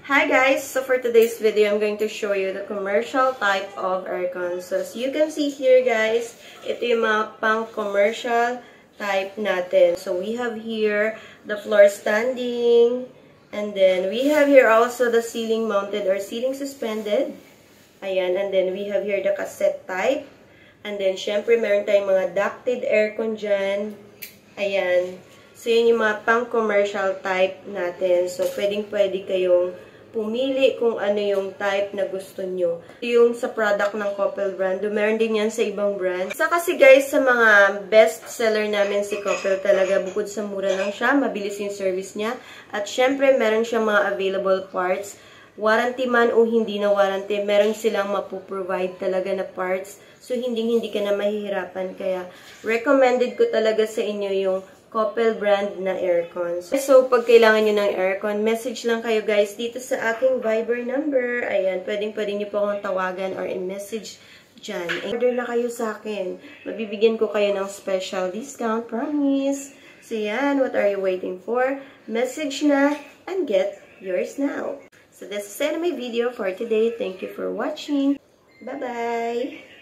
Hi guys! So for today's video, I'm going to show you the commercial type of aircon. So as you can see here guys, ito yung mga pang commercial type natin. So we have here the floor standing, and then we have here also the ceiling mounted or ceiling suspended. Ayan, and then we have here the cassette type. And then syempre meron tayong mga ducted aircon dyan. Ayan. So yun yung mga pang commercial type natin. So pwedeng-pwede kayong pumili kung ano yung type na gusto nyo. Yung sa product ng Coppel brand, meron din yan sa ibang brand. Sa kasi guys, sa mga best seller namin si Coppel talaga, bukod sa mura lang siya, mabilis yung service niya. At syempre, meron siyang mga available parts. Warranty man o hindi na warranty, meron silang mapoprovide talaga na parts. So, hindi ka na mahihirapan. Kaya, recommended ko talaga sa inyo yung Coppel brand na aircon. So, pag kailangan nyo ng aircon, message lang kayo guys dito sa aking Viber number. Ayan, pwede nyo po akong tawagan or i-message dyan. Order na kayo sa akin. Mabibigyan ko kayo ng special discount, promise. So, yan, what are you waiting for? Message na and get yours now. So, that's the end of my video for today. Thank you for watching. Bye-bye!